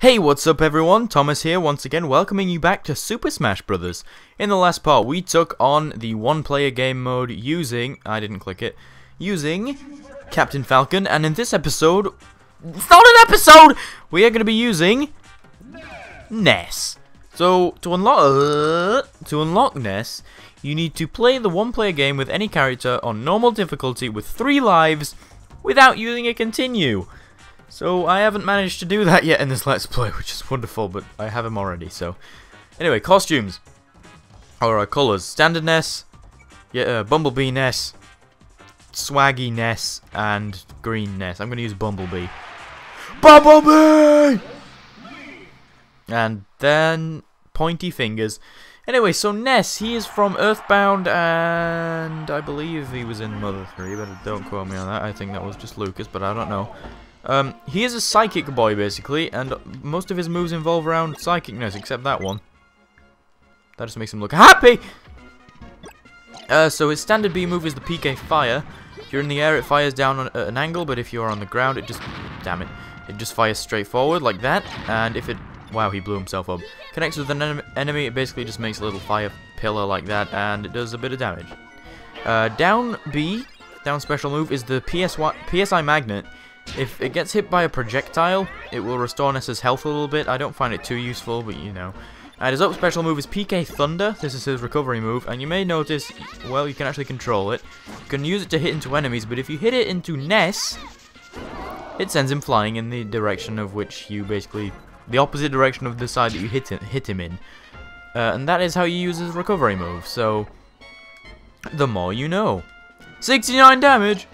Hey, what's up everyone? Thomas here once again, welcoming you back to Super Smash Bros. In the last part, we took on the one-player game mode using... I didn't click it. Using Captain Falcon, and in this episode... It's not an episode! We are going to be using... Ness. So, to unlock Ness, you need to play the one-player game with any character on normal difficulty with 3 lives without using a continue. So, I haven't managed to do that yet in this Let's Play, which is wonderful, but I have him already, so... Anyway, costumes. Or colours. Standard Ness, Bumblebee Ness, Swaggy Ness, and Green Ness. I'm going to use Bumblebee. Bumblebee! And then Pointy Fingers. Anyway, so Ness, he is from Earthbound, and I believe he was in Mother 3, but don't quote me on that. I think that was just Lucas, but I don't know. He is a psychic boy, basically, and most of his moves involve around psychicness, except that one. That just makes him look happy! So his standard B move is the PK Fire. If you're in the air, it fires down at an angle, but if you're on the ground, it just... Damn it. It just fires straight forward, like that, and if it... Wow, he blew himself up. Connects with an enemy, it basically just makes a little fire pillar like that, and it does a bit of damage. Down B, down special move, is the PSI Magnet. If it gets hit by a projectile, it will restore Ness's health a little bit. I don't find it too useful, but you know. And his up special move is PK Thunder. This is his recovery move, and you may notice, well, you can actually control it. You can use it to hit into enemies, but if you hit it into Ness, it sends him flying in the direction of which you basically... The opposite direction of the side that you hit him in. And that is how you use his recovery move, so... The more you know. 69 damage!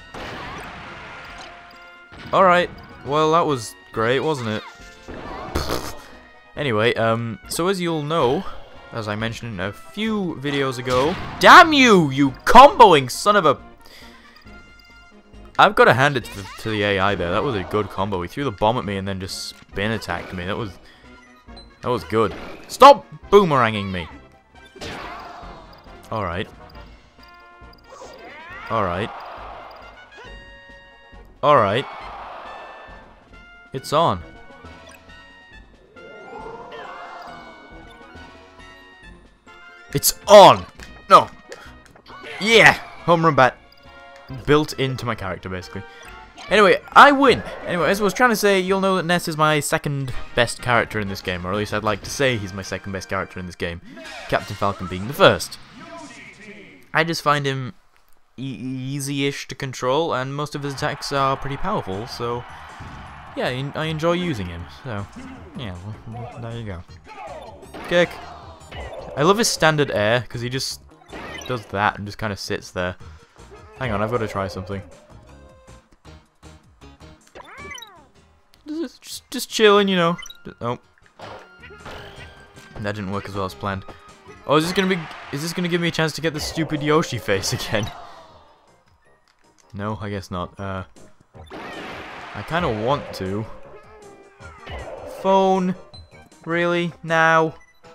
Alright, well that was great, wasn't it? Anyway, so as you'll know, as I mentioned a few videos ago... Damn you, you comboing son of a... I've got to hand it to the AI there, that was a good combo. He threw the bomb at me and then just spin attacked me, that was good. Stop boomeranging me! Alright. Alright. Alright. It's on. It's on! No! Yeah! Home run bat. Built into my character, basically. Anyway, I win! Anyway, as I was trying to say, you'll know that Ness is my second best character in this game, or at least I'd like to say he's my second best character in this game. Captain Falcon being the first. I just find him easy-ish to control, and most of his attacks are pretty powerful, so... Yeah, I enjoy using him, so... Yeah, well, there you go. Kick! I love his standard air, because he just does that and just kind of sits there. Hang on, I've got to try something. Just chilling, you know. Oh. That didn't work as well as planned. Oh, is this gonna give me a chance to get the stupid Yoshi face again? No, I guess not. I kind of want to. Phone? Really? Now?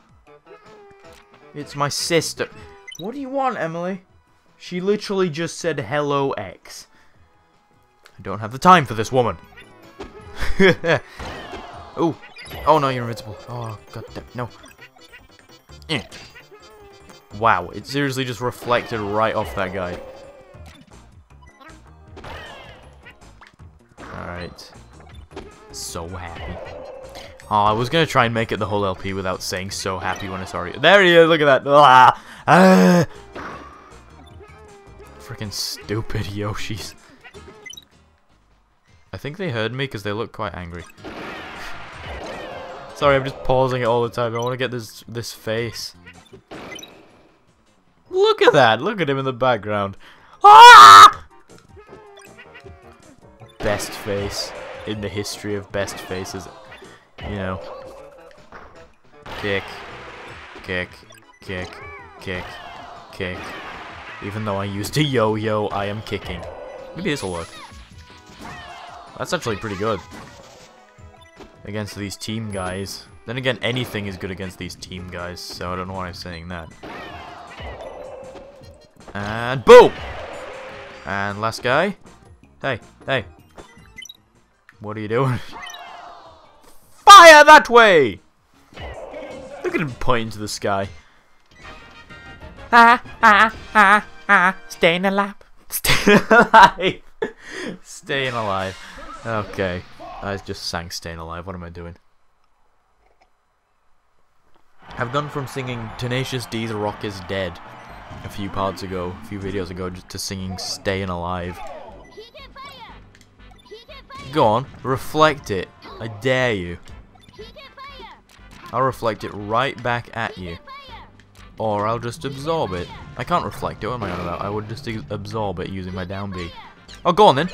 It's my sister. What do you want, Emily? She literally just said hello X. I don't have the time for this woman. Oh. Oh no, you're invincible. Oh, goddamn. No. Wow, it seriously just reflected right off that guy. Alright. So happy. Oh, I was gonna try and make it the whole LP without saying so happy when it's already... There he is, look at that! Ah! Ah! Freaking stupid Yoshis. I think they heard me because they look quite angry. Sorry, I'm just pausing it all the time. I want to get this face. Look at that! Look at him in the background. Ah! Best face in the history of best faces. You know. Kick. Kick. Kick. Kick. Kick. Even though I used a yo-yo, I am kicking. Maybe this will work. That's actually pretty good. Against these team guys. Then again, anything is good against these team guys, so I don't know why I'm saying that. And boom! And last guy. Hey, hey. What are you doing? Fire that way! Look at him pointing to the sky. Staying alive. Staying alive. Staying alive. Okay. I just sang Staying Alive. What am I doing? I've gone from singing Tenacious D's Rock is Dead a few videos ago, just to singing Staying Alive. Go on, reflect it. I dare you. I'll reflect it right back at you. Or I'll just absorb it. I can't reflect it, what am I on about? I would just absorb it using my down B. Oh, go on then.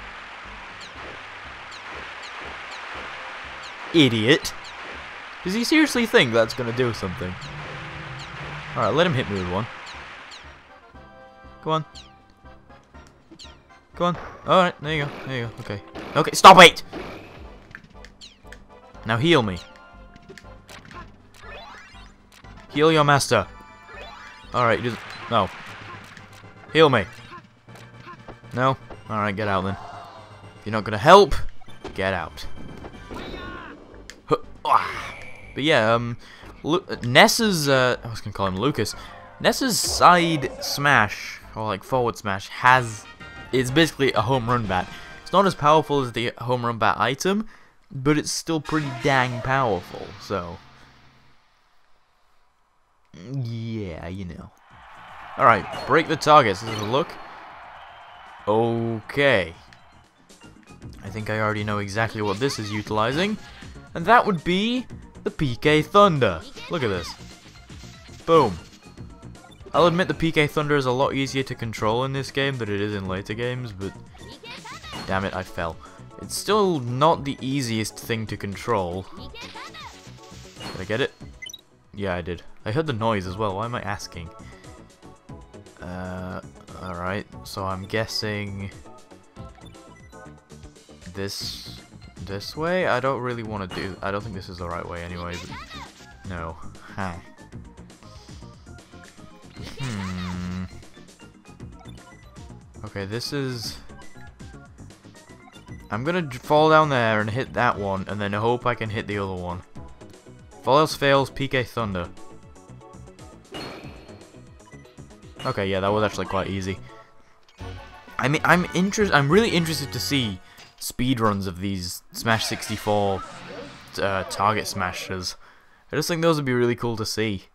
Idiot. Does he seriously think that's gonna do something? Alright, let him hit me with one. Go on. Go on. Alright, there you go. There you go. Okay. Okay, stop it! Now heal me. Heal your master. Alright, he doesn't... No. Heal me. No? Alright, get out then. If you're not gonna help, get out. But yeah, Ness's, I was gonna call him Lucas. Ness's side smash, or like forward smash, it's basically a home run bat. It's not as powerful as the home run bat item, but it's still pretty dang powerful, so... yeah, you know. Alright, break the targets. Let's have a look. Okay. I think I already know exactly what this is utilizing. And that would be the PK Thunder. Look at this. Boom. I'll admit the PK Thunder is a lot easier to control in this game than it is in later games, but... damn it, I fell. It's still not the easiest thing to control. Did I get it? Yeah, I did. I heard the noise as well. Why am I asking? Alright. So I'm guessing... this way? I don't really want to do... I don't think this is the right way anyway, but... no. Huh. Okay, this is... I'm gonna fall down there and hit that one, and then hope I can hit the other one. If all else fails, PK Thunder. Okay, yeah, that was actually quite easy. I mean, I'm really interested to see speedruns of these Smash 64 target smashers. I just think those would be really cool to see.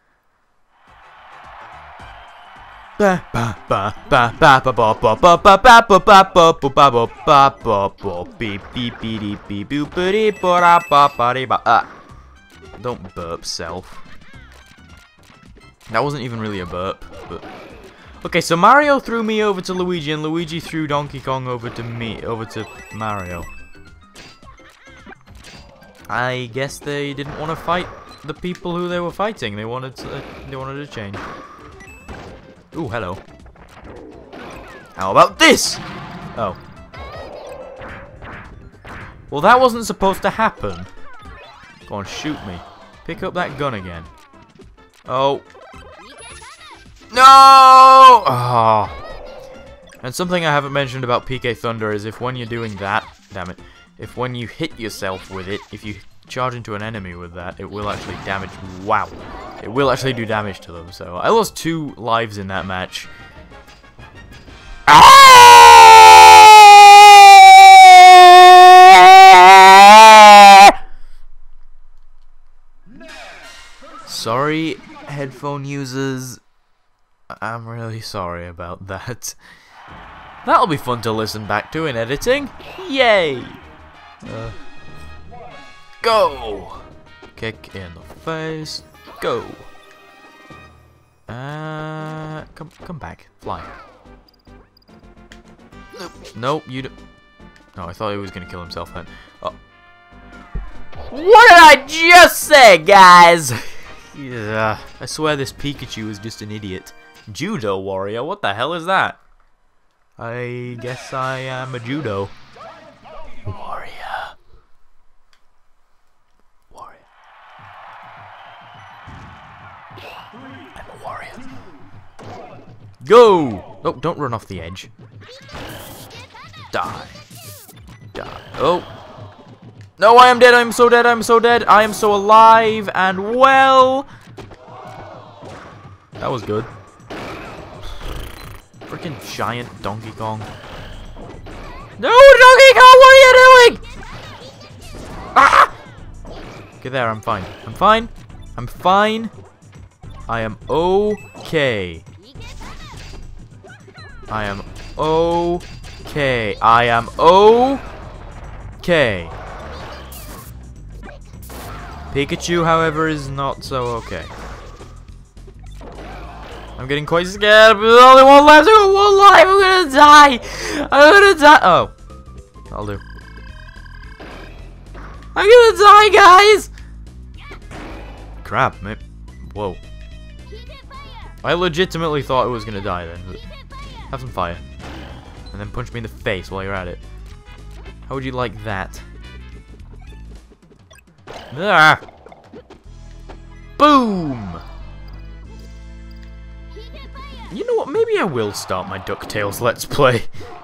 Don't burp, self. That wasn't even really a burp, but... okay, so Mario threw me over to Luigi, and Luigi threw Donkey Kong over to Mario. I guess they didn't want to fight the people who they were fighting. They wanted to change. Ooh, hello. How about this? Oh. Well, that wasn't supposed to happen. Go on, shoot me. Pick up that gun again. Oh. No! Oh. And something I haven't mentioned about PK Thunder is if when you're doing that, damn it, if when you hit yourself with it, if you charge into an enemy with that, it will actually damage. Wow. It will actually do damage to them, so I lost 2 lives in that match. Sorry, headphone users. I'm really sorry about that. That'll be fun to listen back to in editing. Yay! Go! Kick in the face. Go! Come back. Fly. Nope. Nope, you don't. No, I thought he was gonna kill himself then. Oh. What did I just say, guys? Yeah, I swear this Pikachu is just an idiot. Judo warrior? What the hell is that? I guess I am a judo warrior. I'm a warrior. Go! Oh, don't run off the edge. Die. Die. Oh. No, I am dead. I am so dead. I am so dead. I am so alive and well. That was good. Freaking giant Donkey Kong. No, Donkey Kong, what are you doing? Ah! Okay, there, I'm fine. I'm fine. I'm fine. I am okay. I am okay. I am okay. Pikachu, however, is not so okay. I'm getting quite scared. There's only one left. I got one life. I'm gonna die. I'm gonna die. Oh, I'll do. I'm gonna die, guys. Crap, mate. Whoa. I legitimately thought I was gonna die then. But have some fire, and then punch me in the face while you're at it. How would you like that? Ah. Boom. You know what? Maybe I will start my DuckTales Let's Play.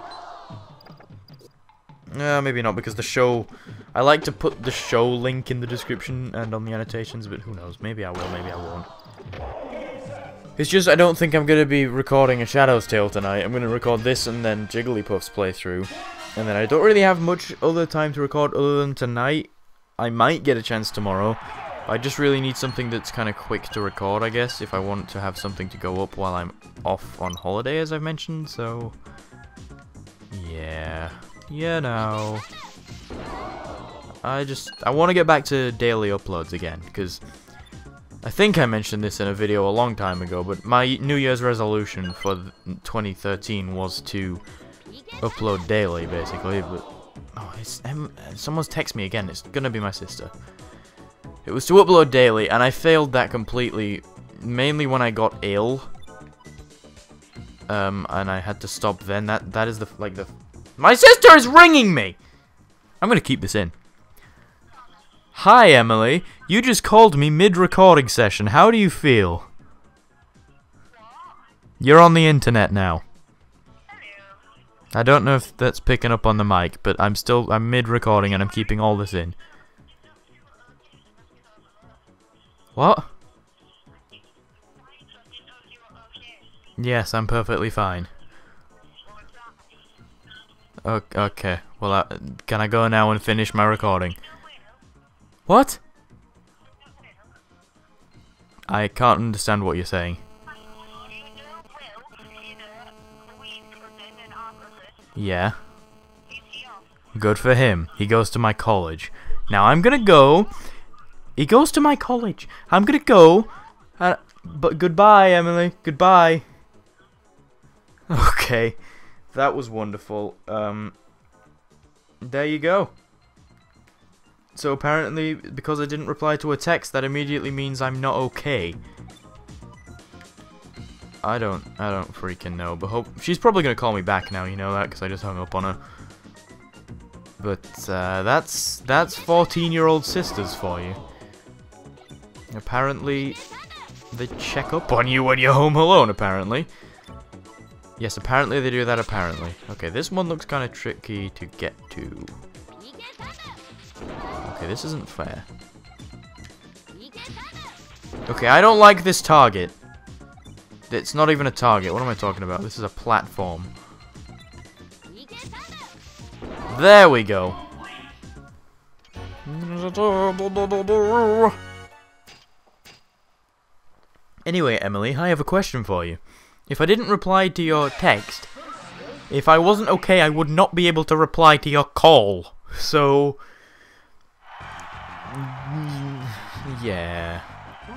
Maybe not, because the show... I like to put the show link in the description and on the annotations, but who knows? Maybe I will, maybe I won't. It's just I don't think I'm going to be recording a Shadow's Tale tonight. I'm going to record this and then Jigglypuff's playthrough. And then I don't really have much other time to record other than tonight. I might get a chance tomorrow. I just really need something that's kind of quick to record, I guess, if I want to have something to go up while I'm off on holiday, as I've mentioned, so... yeah... you know... I want to get back to daily uploads again, because... I think I mentioned this in a video a long time ago, but my New Year's resolution for 2013 was to upload daily, basically, but... oh, someone's texted me again, it's gonna be my sister. It was to upload daily, and I failed that completely, mainly when I got ill. And I had to stop then. That is my sister is ringing me! I'm gonna keep this in. Hi, Emily. You just called me mid-recording session. How do you feel? You're on the internet now. I don't know if that's picking up on the mic, but I'm mid-recording and I'm keeping all this in. What? Yes, I'm perfectly fine. Okay, well, can I go now and finish my recording? What? I can't understand what you're saying. Yeah. Good for him. He goes to my college. Now I'm gonna go... he goes to my college. I'm gonna go. But goodbye, Emily. Goodbye. Okay. That was wonderful. There you go. So apparently, because I didn't reply to a text, that immediately means I'm not okay. I don't freaking know. But she's probably gonna call me back now. You know that, because I just hung up on her. But that's 14-year-old sisters for you. Apparently, they check up on you when you're home alone, apparently. Yes, apparently they do that, apparently. Okay, this one looks kind of tricky to get to. Okay, this isn't fair. Okay, I don't like this target. It's not even a target. What am I talking about? This is a platform. There we go. Anyway, Emily, I have a question for you. If I didn't reply to your text, if I wasn't okay, I would not be able to reply to your call. So... yeah.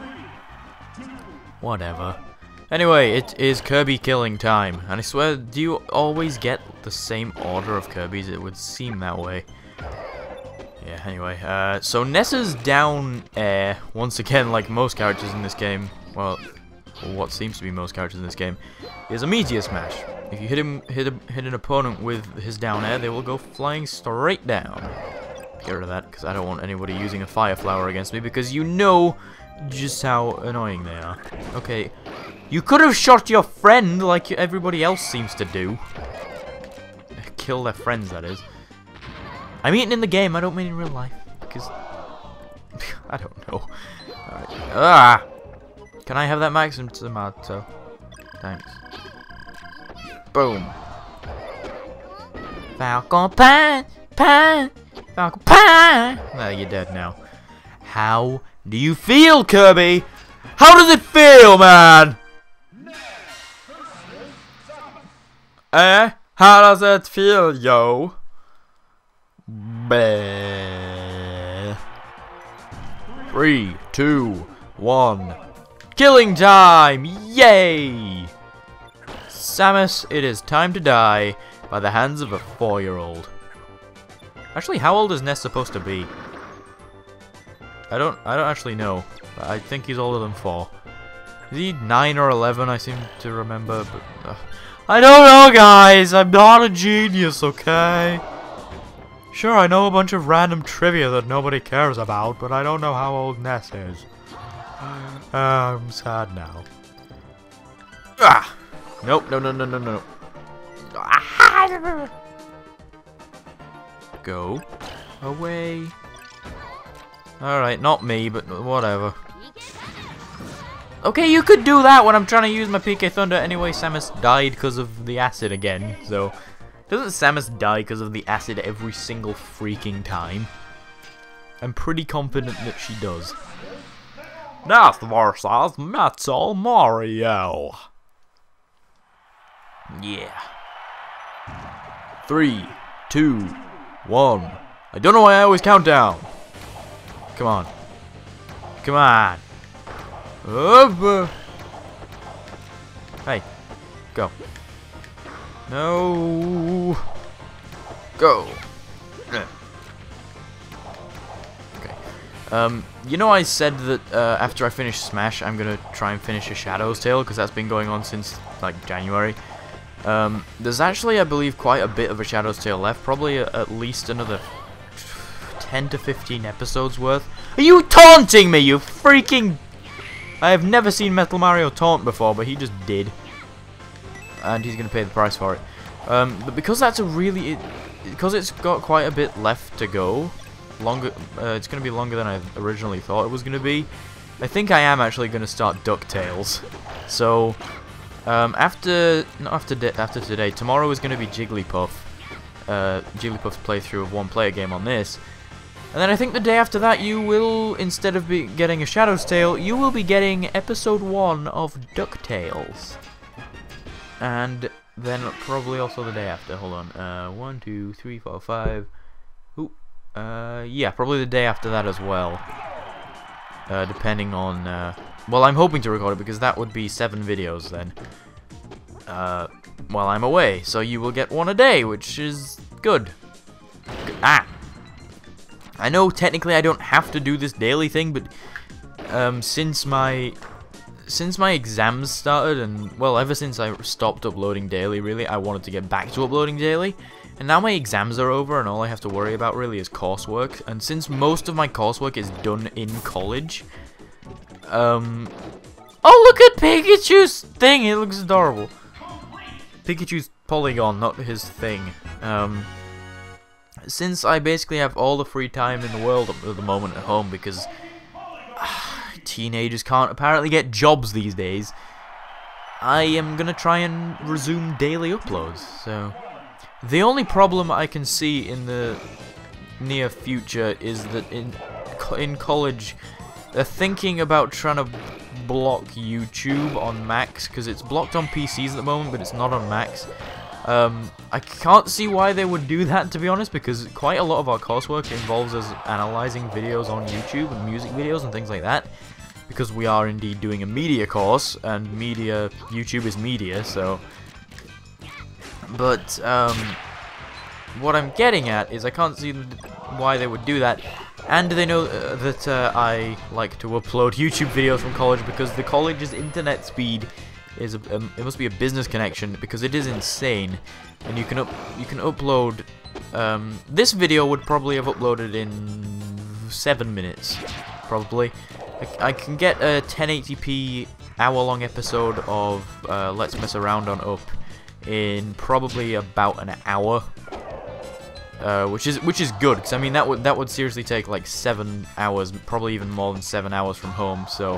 Whatever. Anyway, it is Kirby killing time. And I swear, do you always get the same order of Kirbys? It would seem that way. Yeah, anyway. So Ness is down air, once again, like most characters in this game. Well, what seems to be most characters in this game, is a Meteor Smash. If you hit an opponent with his down air, they will go flying straight down. Get rid of that, because I don't want anybody using a Fire Flower against me, because you know just how annoying they are. Okay, you could have shot your friend like everybody else seems to do. Kill their friends, that is. I mean in the game, I don't mean in real life. because I don't know. Alright. Ah! Can I have that maximum tomato? Thanks. Boom. Falcon Pine! Pine! Falcon Pine! Nah, you're dead now. How do you feel, Kirby? How does it feel, man? Eh? How does it feel, yo? Bleh. 3, 2, 1. Killing time! Yay! Samus, it is time to die by the hands of a 4-year-old. Actually, how old is Ness supposed to be? I don't actually know. But I think he's older than 4. Is he 9 or 11? I seem to remember, but I don't know, guys. I'm not a genius, okay? Sure, I know a bunch of random trivia that nobody cares about, but I don't know how old Ness is. I'm sad now. Ah! Nope, no. Go away. Alright, not me, but whatever. Okay, you could do that when I'm trying to use my PK Thunder. Anyway, Samus died because of the acid again, so... Doesn't Samus die because of the acid every single freaking time? I'm pretty confident that she does. Ness versus Metal Mario. Yeah. 3, 2, 1. I don't know why I always count down. Come on. Come on. Up. Hey. Go. No. Go. Okay. You know, I said that after I finish Smash, I'm gonna try and finish a Shadow's Tale because that's been going on since like January. There's actually, I believe, quite a bit of a Shadow's Tale left. Probably at least another 10 to 15 episodes worth. Are you taunting me, you freaking... I have never seen Metal Mario taunt before, but he just did. And he's going to pay the price for it. But because that's a really... because it's got quite a bit left to go, it's going to be longer than I originally thought it was going to be, I think I am actually going to start DuckTales. So, after today, tomorrow is going to be Jigglypuff. Jigglypuff's playthrough of one player game on this. And then I think the day after that you will, instead of getting a Shadow's Tale, you will be getting episode 1 of DuckTales. And then probably also the day after, hold on, 1, 2, 3, 4, 5, ooh, yeah, probably the day after that as well. Depending on, well, I'm hoping to record it because that would be 7 videos then. While I'm away, so you will get 1 a day, which is good. Ah! I know technically I don't have to do this daily thing, but since my exams started, and well, ever since I stopped uploading daily, really, I wanted to get back to uploading daily. And now my exams are over, and all I have to worry about really is coursework. And since most of my coursework is done in college, oh, look at Pikachu's thing! It looks adorable. Pikachu's polygon, not his thing. Since I basically have all the free time in the world at the moment at home, because teenagers can't apparently get jobs these days, I am gonna try and resume daily uploads. So the only problem I can see in the near future is that in college they're thinking about trying to block YouTube on Macs, because it's blocked on PCs at the moment, but it's not on Macs. I can't see why they would do that, to be honest, because quite a lot of our coursework involves us analyzing videos on YouTube and music videos and things like that, because we are indeed doing a media course, and YouTube is media, so... But, what I'm getting at is I can't see why they would do that, and they know that I like to upload YouTube videos from college, because the college's internet speed is it must be a business connection, because it is insane, and you can upload. This video would probably have uploaded in 7 minutes, probably. I can get a 1080p hour-long episode of Let's Mess Around on Up in probably about an hour. which is good, because I mean that would seriously take like 7 hours, probably even more than 7 hours from home. So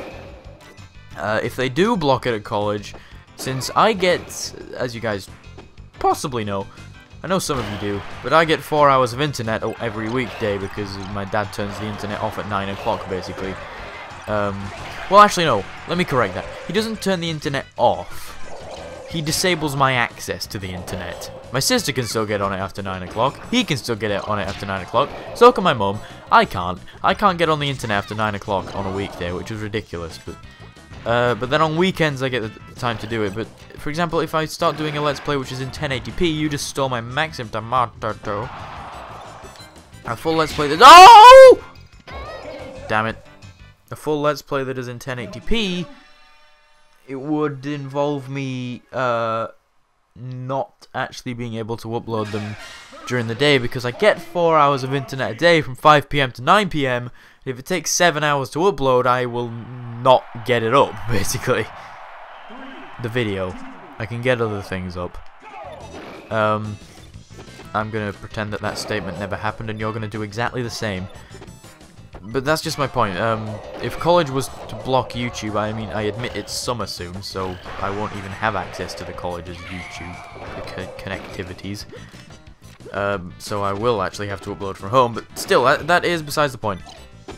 if they do block it at college, since I get, as you guys possibly know, I know some of you do, but I get 4 hours of internet every weekday because my dad turns the internet off at 9 o'clock basically. Well, actually no, let me correct that. He doesn't turn the internet off. He disables my access to the internet. My sister can still get on it after 9 o'clock. He can still get on it after 9 o'clock. So can my mum. I can't. I can't get on the internet after 9 o'clock on a weekday, which is ridiculous. But then on weekends I get the time to do it. But for example, if I start doing a Let's Play which is in 1080p, you just stole my maximum tomato. A full Let's Play that— oh! Damn it. A full Let's Play that is in 1080p, it would involve me not actually being able to upload them during the day, because I get 4 hours of internet a day from 5 PM to 9 PM. If it takes 7 hours to upload, I will not get it up, basically. The video. I can get other things up. I'm gonna pretend that statement never happened, and you're gonna do exactly the same. But that's just my point. If college was to block YouTube, I mean, I admit it's summer soon, so I won't even have access to the college's YouTube connectivities. So I will actually have to upload from home, but still, that is besides the point.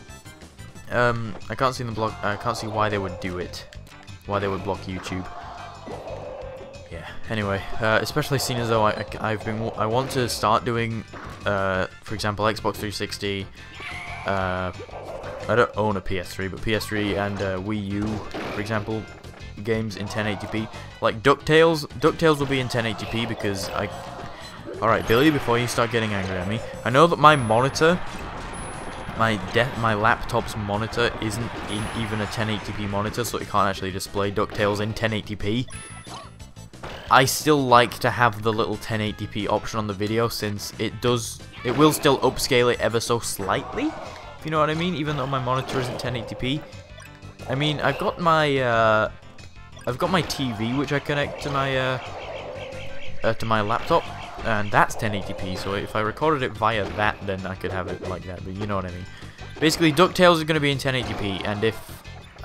I can't see I can't see why they would do it. Why they would block YouTube. Yeah. Anyway, especially seeing as though I want to start doing, for example, Xbox 360. I don't own a PS3, but PS3 and Wii U, for example, games in 1080p. Like DuckTales will be in 1080p because Alright, Billy, before you start getting angry at me, I know that my monitor, my laptop's monitor isn't even a 1080p monitor, so it can't actually display DuckTales in 1080p. I still like to have the little 1080p option on the video, since it will still upscale it ever so slightly, if you know what I mean, even though my monitor isn't 1080p. I mean, I've got my TV, which I connect to my laptop, and that's 1080p, so if I recorded it via that, then I could have it like that, but you know what I mean. Basically, DuckTales is going to be in 1080p, and if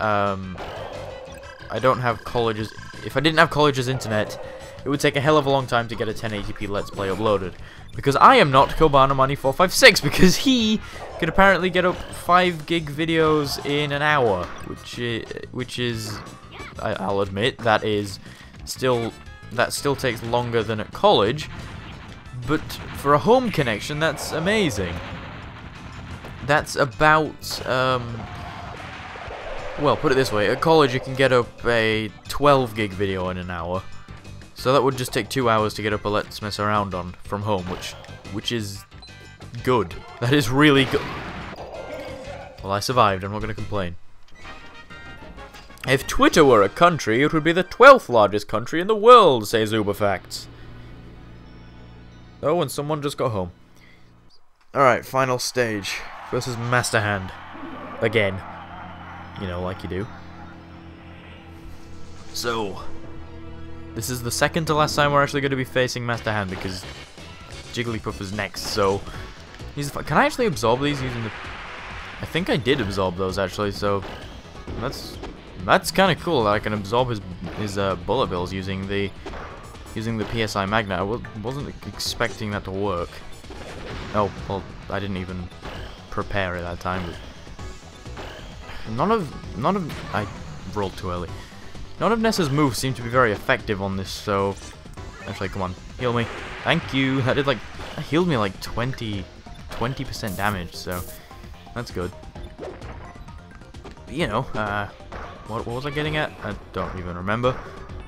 I don't have college's... If I didn't have college's internet, it would take a hell of a long time to get a 1080p Let's Play uploaded. Because I am not Kobana-Money456, because he could apparently get up 5 gig videos in an hour, which is, I'll admit, that still takes longer than at college, but for a home connection, that's amazing. That's about, well, put it this way, at college you can get up a 12 gig video in an hour. So that would just take 2 hours to get up a Let's Mess Around on from home, which is good. That is really good. Well, I survived, I'm not going to complain. If Twitter were a country, it would be the 12th largest country in the world, says Uberfacts. Oh, and someone just got home. Alright, final stage. Versus Master Hand. Again. You know, like you do. So, this is the second to last time we're actually going to be facing Master Hand, because Jigglypuff is next, so... Can I actually absorb these using the... I think I did absorb those, actually, so... That's kind of cool that I can absorb his bullet bills using the PSI Magnet. I wasn't expecting that to work. Oh, well, I didn't even prepare at that time, but... I rolled too early. None of Ness's moves seem to be very effective on this, so... Actually, come on, heal me. Thank you. That healed me like 20% damage, so... That's good. But, you know, what was I getting at? I don't even remember.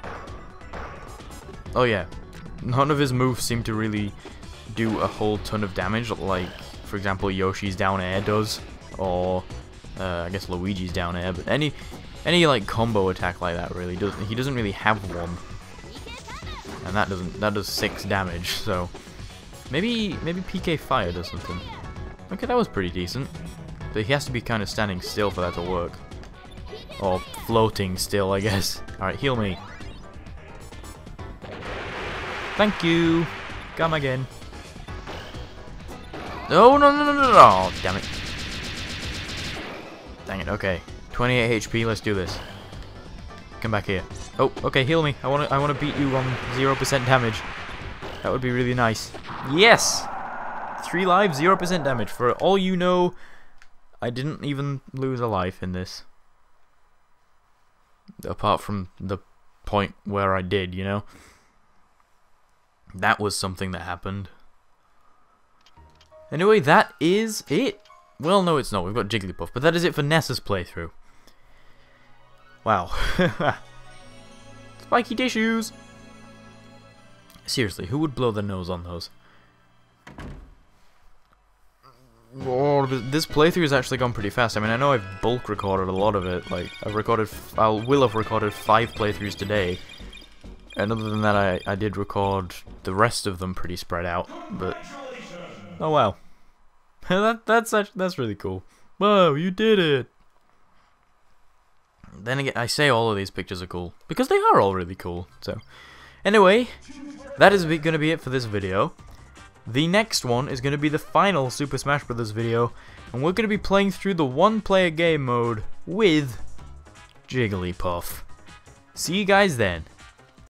Oh yeah, none of his moves seem to really do a whole ton of damage, like, for example, Yoshi's down air does, or I guess Luigi's down air, but any like combo attack like that really doesn't. He doesn't really have one, and that does 6 damage. So maybe PK Fire does something. Okay, that was pretty decent. But he has to be kind of standing still for that to work. Or floating still, I guess. Alright, heal me. Thank you! Come again. No, no, no, no, no, no. Oh, damn it. Dang it, okay. 28 HP, let's do this. Come back here. Oh, okay, heal me. I wanna beat you on 0% damage. That would be really nice. Yes! 3 lives, 0% damage. For all you know, I didn't even lose a life in this. Apart from the point where I did, you know? That was something that happened. Anyway, that is it. Well, no, it's not. We've got Jigglypuff, but that is it for Ness's playthrough. Wow. Spiky tissues! Seriously, who would blow their nose on those? Oh, this playthrough has actually gone pretty fast. I mean, I know I've bulk recorded a lot of it. Like, I will have recorded 5 playthroughs today. And other than that, I did record the rest of them pretty spread out. But, oh wow. That's really cool. Whoa, you did it! Then again, I say all of these pictures are cool because they are all really cool. So, anyway, that is going to be it for this video. The next one is going to be the final Super Smash Bros. Video, and we're going to be playing through the one-player game mode with Jigglypuff. See you guys then.